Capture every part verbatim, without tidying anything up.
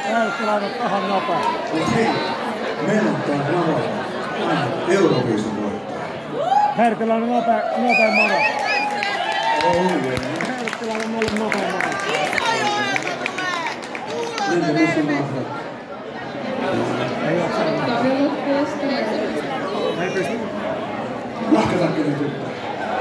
Äänestäläinen tahan nopea. Okei, meillä on tää lavalla aina Euroviisun voittaja. Härkäläinen nopea, nopea moro. Oikein. Härkäläinen on ollut nopea moro. Entä missä maassa? Ei oo sellainen. Ei pysty. Nahkatakkinen tyttö.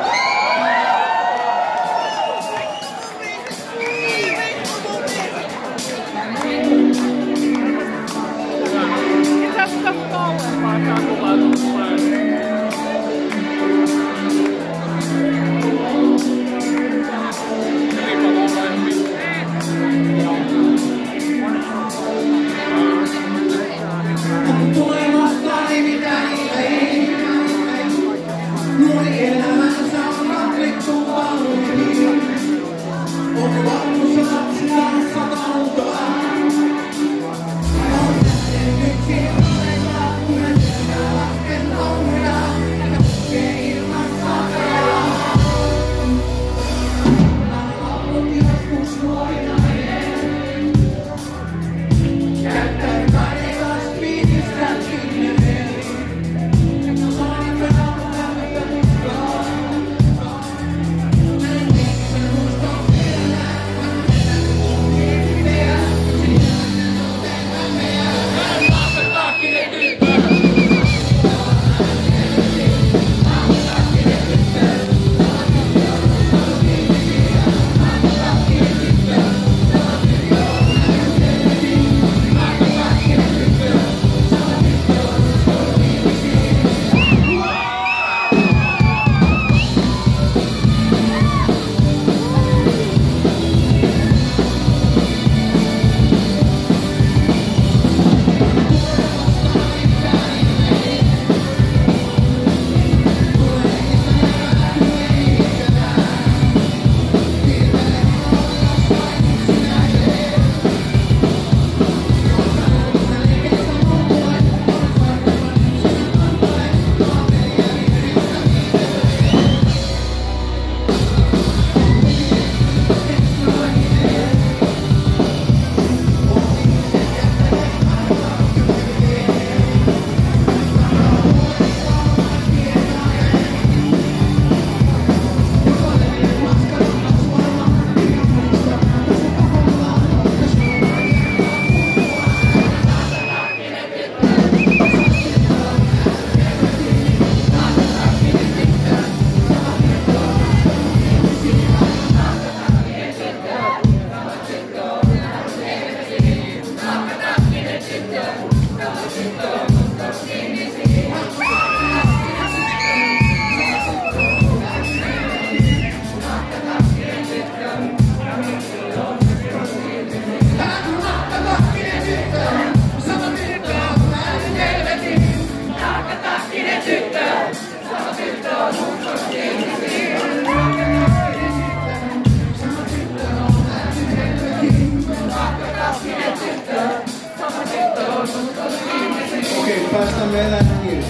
Okei, päästään me elämään irti.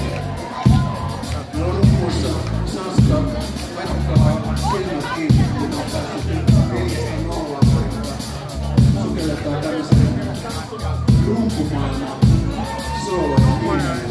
Meillä on rummuissa Sanska, laittakaa silmät kiinni, kun on päästy neljästä nollaan paikalla. Sukelletaan tämmöisen rumpumaailman sooloja.